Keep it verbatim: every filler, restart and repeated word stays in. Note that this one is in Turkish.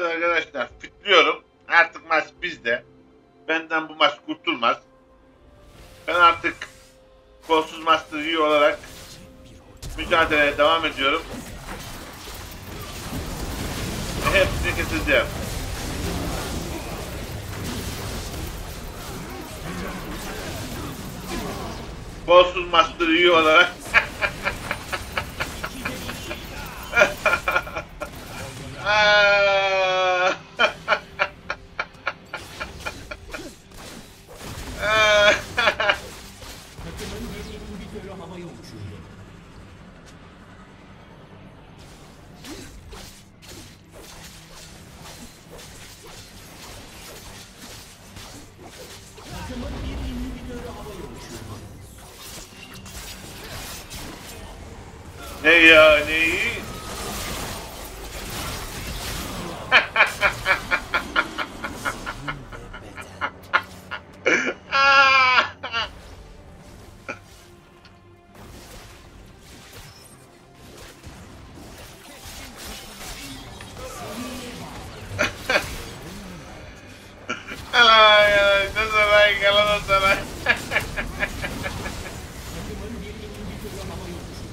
Evet arkadaşlar, fitliyorum. Artık maç bizde. Benden bu maç kurtulmaz. Ben artık kolsuz Master Yi olarak mücadeleye devam ediyorum. Ve hepsini keseceğim. Kolsuz Master Yi olarak Aa! Ne ya neyi? Alay alay ne saray kalan o saray.